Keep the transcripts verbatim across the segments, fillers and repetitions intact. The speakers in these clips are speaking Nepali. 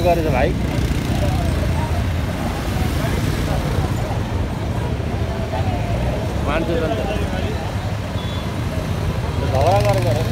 गरेछ भाइ मान्छे झगडा गरेको अरे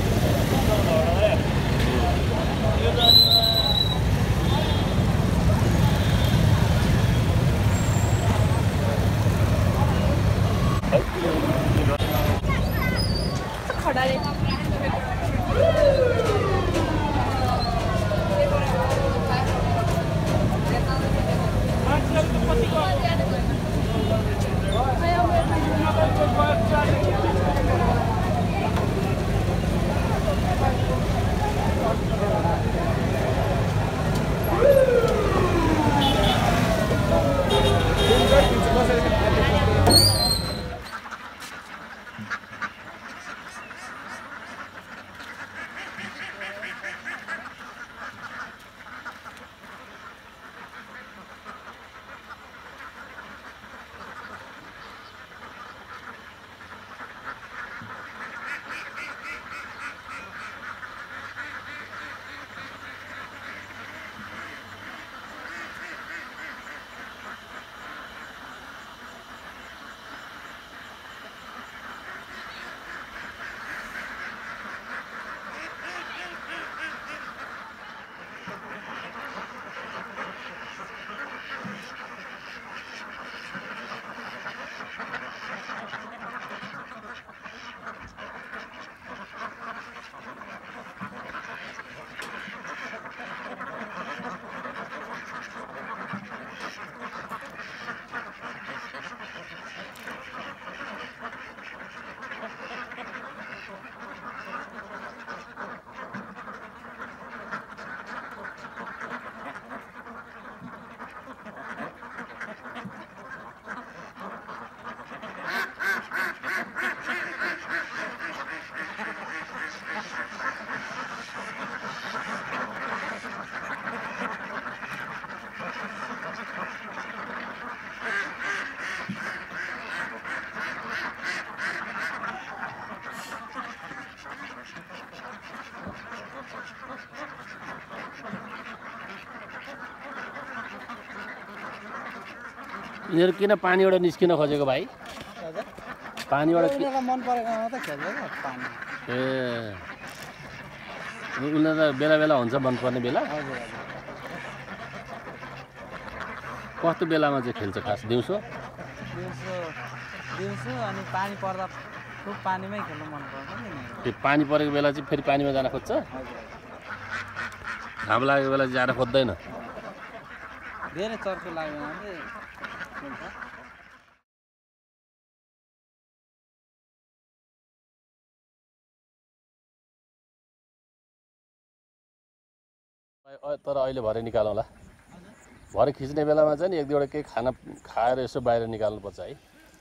यिनीहरु किन पानीबाट निस्किन खोजेको भाइ पानीबाट मन परेको मात्रै खेल्दैन पानी ए उनीहरु बेला बेला हुन्छ मन पर्ने बेला हजुर कस्तो बेलामा चाहिँ खेल्छ खास दिउँसो दिउँसो दिउँसो अनि पानी पर्दा खुब पानीमै खेल्न मन पर्छ नि त्यो पानी परेको बेला चाहिँ फेरि पानीमा जान खोज्छ घाम लागेको बेला जान खोज्दैन धेरै चर्को लाग्यो भने खेल्छ तर अहिले भरे निकालौँला भरे खिच्ने बेलामा चाहिँ नि एक दुईवटा केही खाना खाएर यसो बाहिर निकाल्नुपर्छ है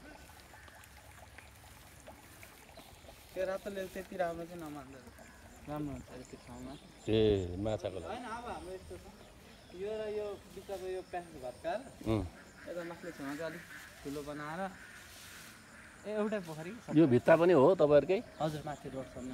त्यो रातो लेल त्यति राम्रो चाहिँ नमान्दैन राम्रो हुन्छ त्यो ठाउँमा ए माछाको लागि हैन अब हाम्रो यस्तो छ यो र यो बिचको यो प्याज भत्काएर उम् यता माथि छेउमा चाहिँ अलिक ठुलो बनाएर ए एउटै पोखरी यो भित्ता पनि हो तपाईहरुकै हजुर माथि रोड सम्म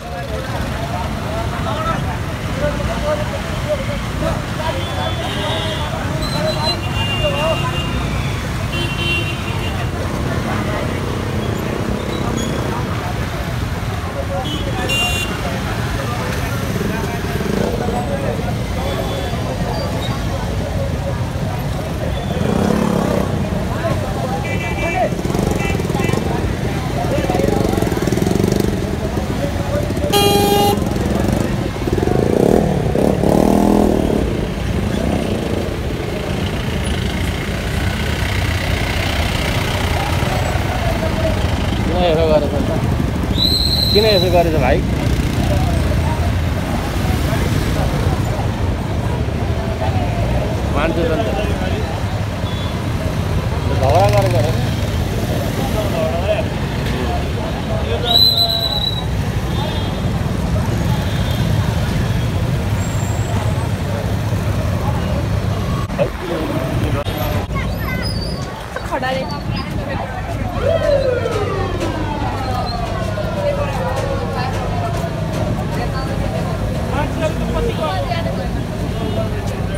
किन यसो गरेछ भाइ मान्छे झगडा गरेको अरे खडाले Thank you.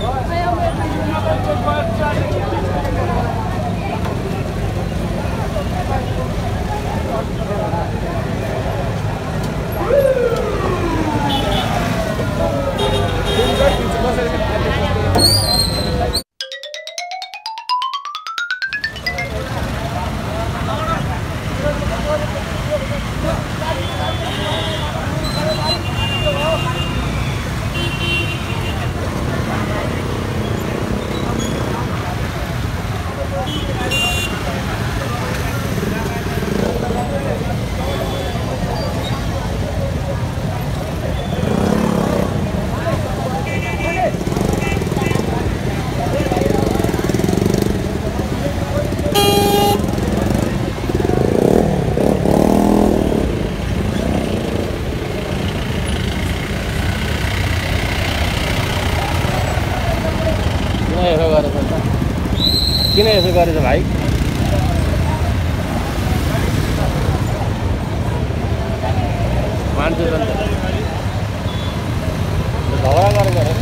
किन यसो गरेछ भाइ? मान्छे त झगडा गरेको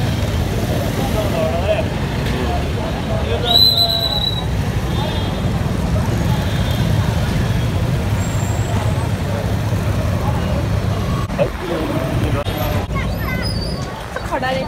खडाले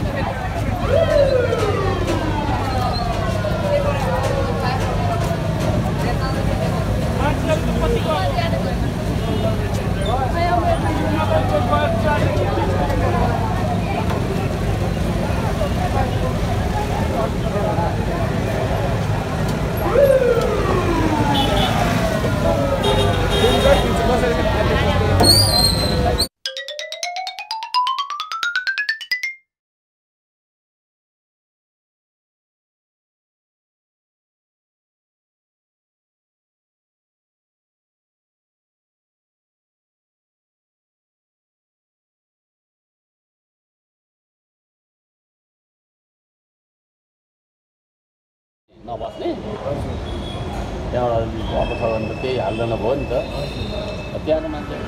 नबस्ने त्यहाँबाट भएको छ भने त केही हाल्दैन भयो नि त त्यहाँको मान्छे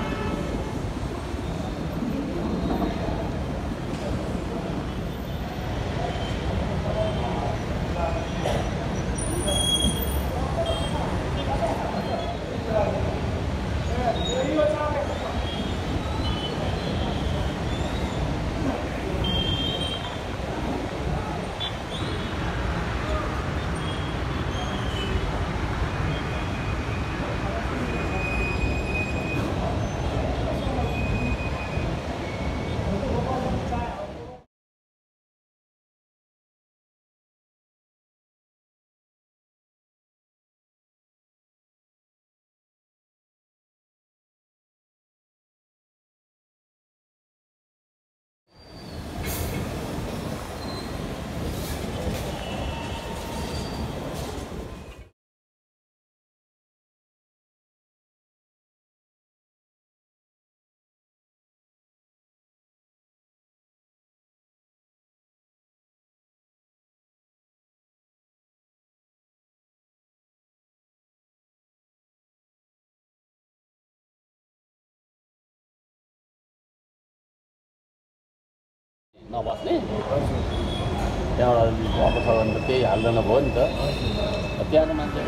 नबस्ने त्यहाँबाट भएको छ भने त केही हाल्दैन भयो नि त त्यहाँको मान्छे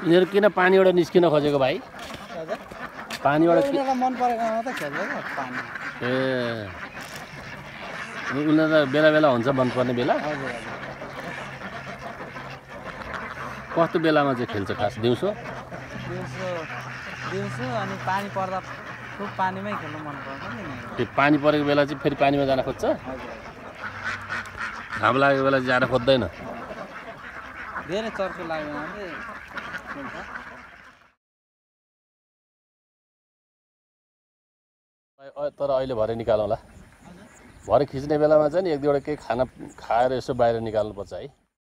यिनीहरू किन पानीबाट निस्किन खोजेको भाइ? पानीबाट कि- उनीहरूलाई मन परेको मात्रै खेल्छ क्या पानी। ए उनीहरू त बेला बेला हुन्छ मनपर्ने बेला? हजुर हजुर। कस्तो बेलामा चाहिँ खेल्छ खास? दिउँसो? दिउँसो दिउँसो अनि पानी पर्दा खुब पानीमै खेल्नु मन पर्छ नि यिनीहरू। त्यो पानी परेको बेला चाहिँ फेरि पानीमा जान खोज्छ? हजुर घाम लागेको बेला चाहिँ जान खोज्दैन? धेरै चर्को लाग्यो भने चाहिँ खेल्छ। अ- तर अहिले भरे निकालौँला। भरे खिच्ने बेलामा चाहिँ नि एक दुईवटा केही खाना खाएर यसो बाहिर निकाल्नुपर्छ है।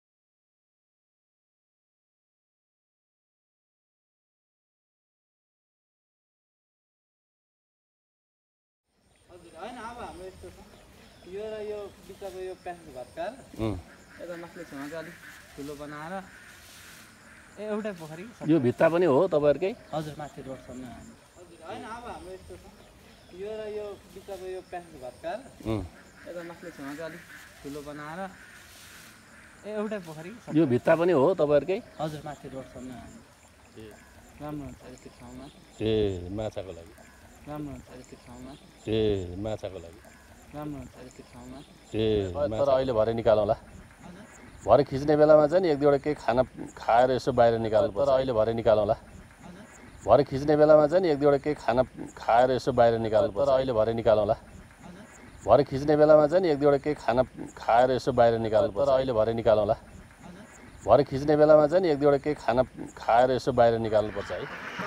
हजुर होइन अब हाम्रो यस्तो छ यो र यो बिचको यो प्यासेज भत्काएर उम्, यता माथिल्लो छेउमा चाहिँ अलिक ठुलो बनाएर ए एउटै पोखरी छ। यो भित्ता पनि हो तपाईँहरूकै? हजुर माथि रोडसम्म। हजुर होइन अब हाम्रो यस्तो छ यो र यो बिचको यो प्यासेज भत्काएर उम्, यता माथिल्लो छेउमा चाहिँ अलिक ठुलो बनाएर ए एउटै पोखरी छ। यो भित्ता पनि हो तपाईँहरूकै? हजुर माथि रोडसम्म राम्रो हुन्छ यति ठाउँमा। ए माछाको लागि? राम्रो हुन्छ यति ठाउँमा। ए माछाको लागि? राम्रो हुन्छ यति ठाउँमा। ए तर अहिले भरे निकालौँला। भरे खिच्ने बेलामा चाहिँ नि एक दुईवटा केही खाना खाएर यसो बाहिर निकाल्नुपर्छ। तर अहिले भरे निकालौँला। भरे खिच्ने बेलामा चाहिँ नि एक दुईवटा केही खाना खाएर यसो बाहिर निकाल्नुपर्छ। तर अहिले भरे निकालौँला। भरे खिच्ने बेलामा चाहिँ नि एक दुईवटा केही खाना खाएर यसो बाहिर निकाल्नुपर्छ। तर अहिले भरे निकालौँला। भरे खिच्ने बेलामा चाहिँ नि एक दुईवटा केही खाना खाएर यसो बाहिर निकाल्नुपर्छ है।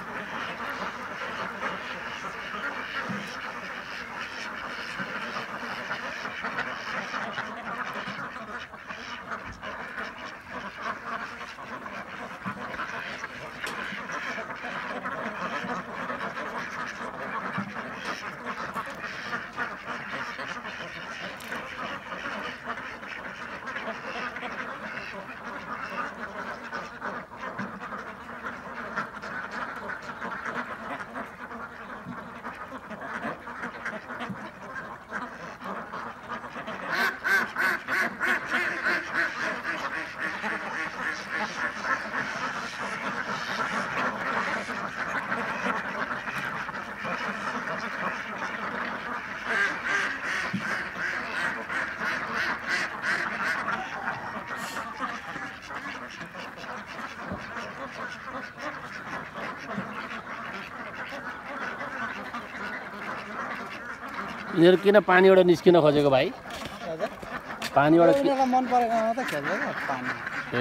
यिनीहरू किन पानीबाट निस्किन खोजेको भाइ? हजुर पानीबाट कि- उनीहरूलाई मन परेको मात्रै खेल्छ क्या पानी। ए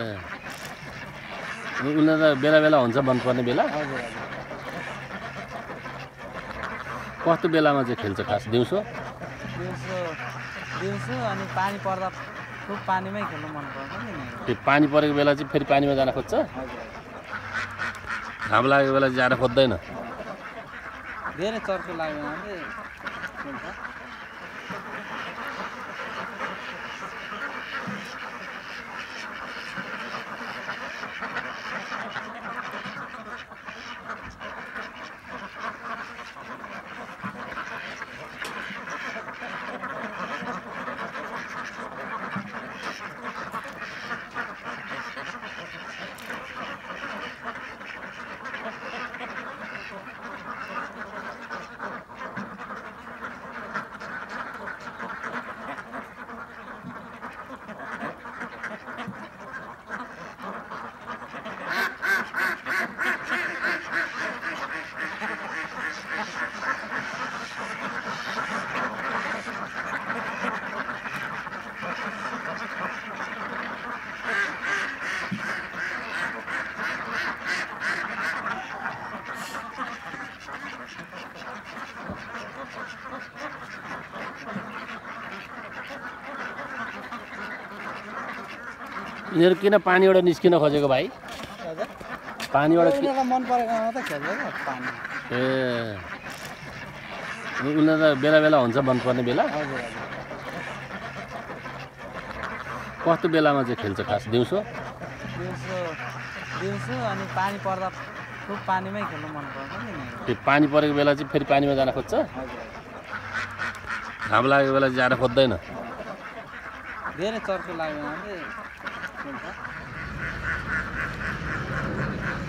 उनीहरू त बेला बेला हुन्छ मनपर्ने बेला? हजुर हजुर। कस्तो बेलामा चाहिँ खेल्छ खास? दिउँसो? दिउँसो दिउँसो अनि पानी पर्दा खुब पानीमै खेल्नु मन पर्छ नि यिनीहरू। त्यो पानी परेको बेला चाहिँ फेरि पानीमा जान खोज्छ? हजुर घाम लागेको बेला चाहिँ जान खोज्दैन? धेरै चर्को लाग्यो भने चाहिँ खेल्छ। यिनीहरू किन पानीबाट निस्किन खोजेको भाइ? हजुर पानीबाट कि- उनीहरूलाई मन परेको मात्रै खेल्छ क्या पानी। ए उनीहरू त बेला बेला हुन्छ मनपर्ने बेला? हजुर हजुर। कस्तो बेलामा चाहिँ खेल्छ खास? दिउँसो? दिउँसो दिउँसो अनि पानी पर्दा खुब पानीमै खेल्नु मन पर्छ नि यिनीहरू। त्यो पानी परेको बेला चाहिँ फेरि पानीमा जान खोज्छ? हजुर घाम लागेको बेला चाहिँ जान खोज्दैन? धेरै चर्को लाग्यो भने चाहिँ खेल्छ।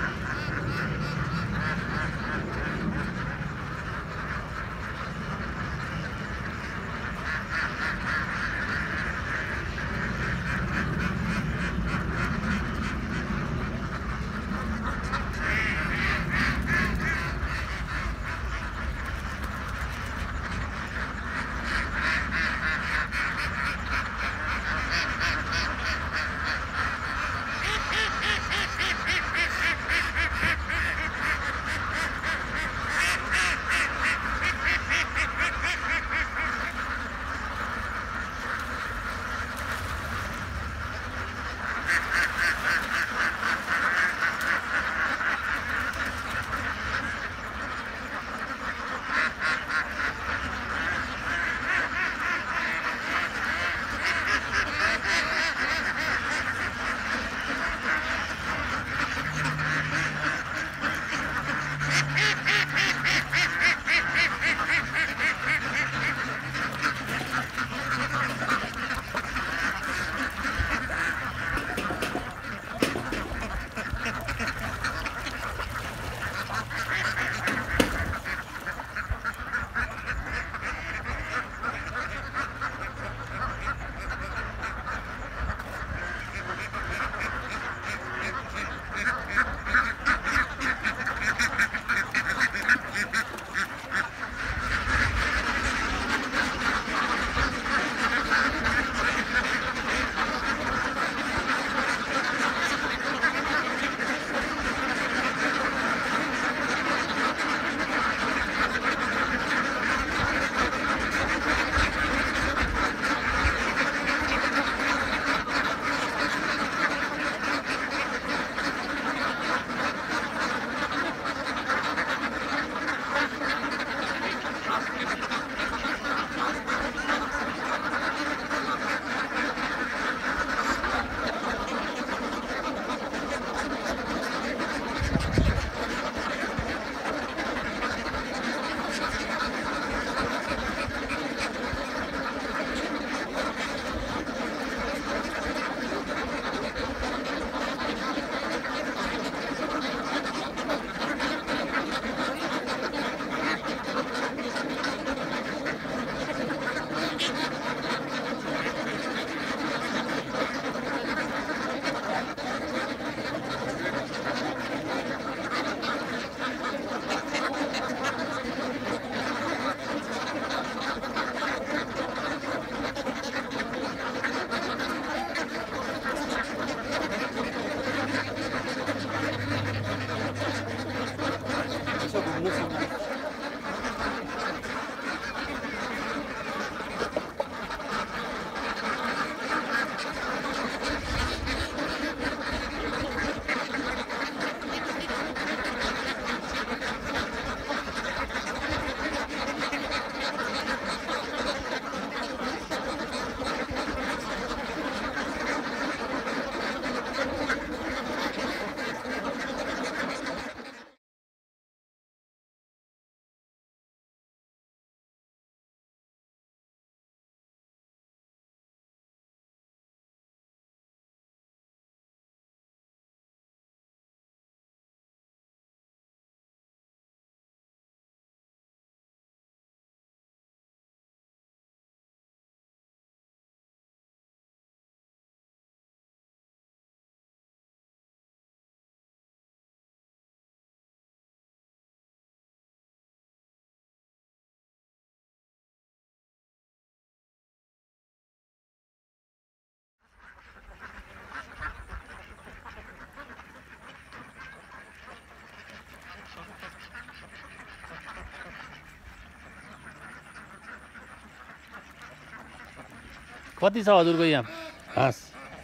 कति छ हजुरको यहाँ हाँस?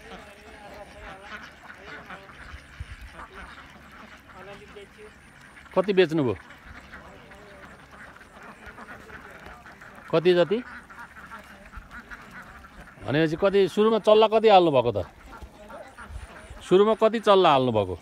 कति बेच्नुभयो? कति जति? भनेपछि कति सुरुमा चल्ला कति हाल्नु भएको त? सुरुमा कति चल्ला हाल्नु भएको?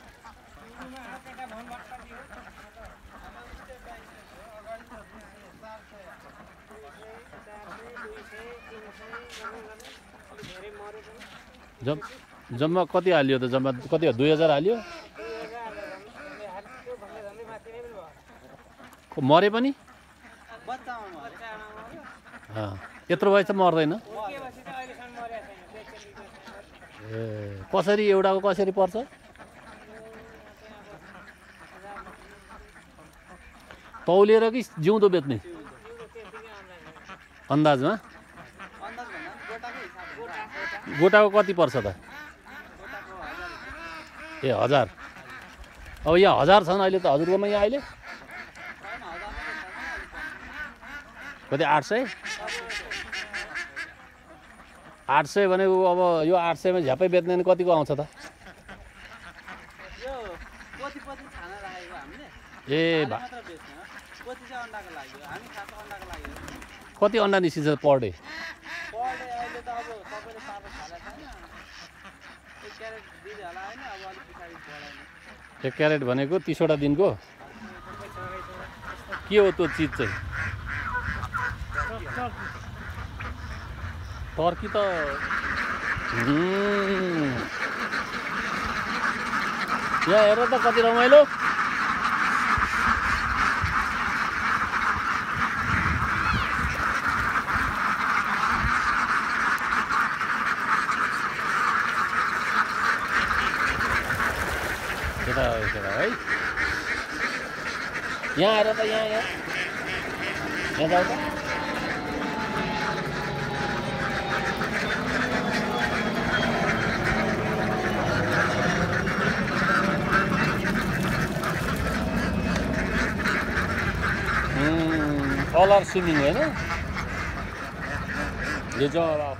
जम जम्मा कति हालियो त? जम्मा कति दुई हजार हालियो? मरे पनि? यत्रो भएछ मर्दैन? ए कसरी एउटाको कसरी पर्छ? तौलिएर कि जिउँदो बेच्ने? अन्दाजमा? गोटाको कति पर्छ त? ए हजार। अब यहाँ हजार छन् अहिले त हजुरकोमा यहाँ अहिले? कति आठ सय? आठ सय भनेको अब यो आठ सयमा झ्यापै बेच्ने भने कतिको आउँछ त? ए भा कति अन्डा निस्किन्छ पर डे? एक क्यारेट भनेको तीसवटा दिनको के हो त्यो चिज चाहिँ? टर्की त यहाँ हेर त कति रमाइलो। केटा केटा है यहाँ आएर त यहाँ यहाँ यहाँ जाऊ त। All are swimming है ना? ये जो आप